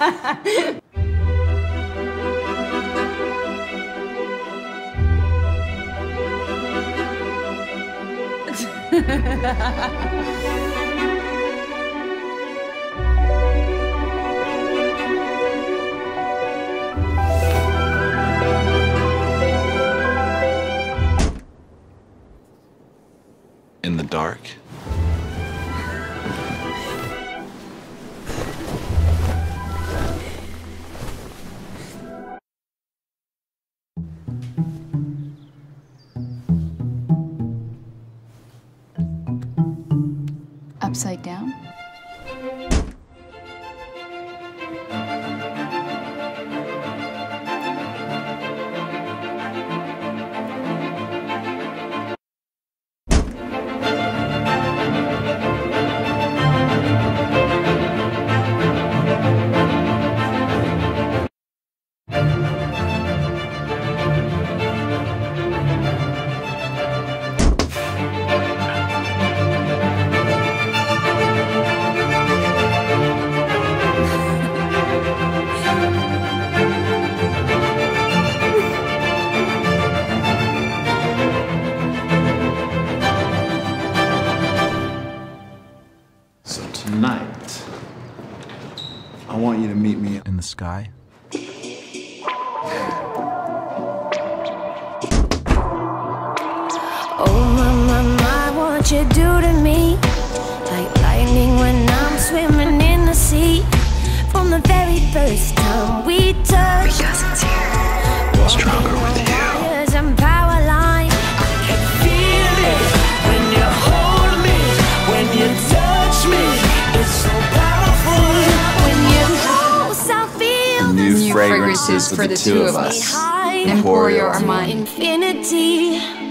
In the dark? Upside down? So tonight, I want you to meet me in the sky. Oh my, what you do to me? Like lightning when I'm swimming in the sea. From the very first time we touched, Because it's here. Stronger with you. wires and power lines. I can feel it when you hold me, when you touch me. It's so powerful When you're close, I feel New New fragrances for the two of us. Emporio Armani. infinity.